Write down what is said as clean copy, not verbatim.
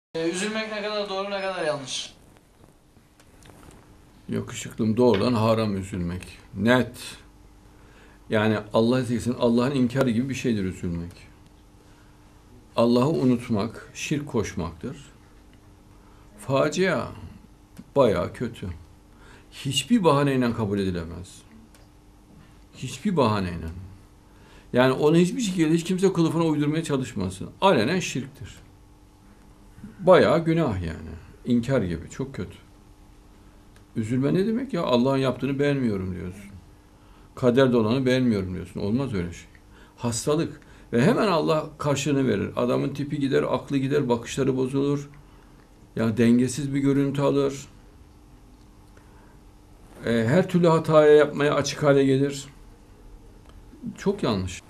Üzülmek ne kadar doğru ne kadar yanlış. Yakışıklım, doğrudan haram üzülmek. Net. Yani Allah izlesin, Allah'ın inkarı gibi bir şeydir üzülmek. Allah'ı unutmak, şirk koşmaktır. Facia, bayağı kötü. Hiçbir bahaneyle kabul edilemez. Hiçbir bahaneyle. Yani onu hiçbir şekilde hiç kimse kılıfına uydurmaya çalışmasın. Alenen şirktir. Bayağı günah yani. İnkar gibi, çok kötü. Üzülme ne demek ya? Allah'ın yaptığını beğenmiyorum diyorsun. Kaderde olanı beğenmiyorum diyorsun. Olmaz öyle şey. Hastalık. Ve hemen Allah karşılığını verir. Adamın tipi gider, aklı gider, bakışları bozulur. Ya dengesiz bir görüntü alır. Her türlü hataya yapmaya açık hale gelir. Çok yanlış.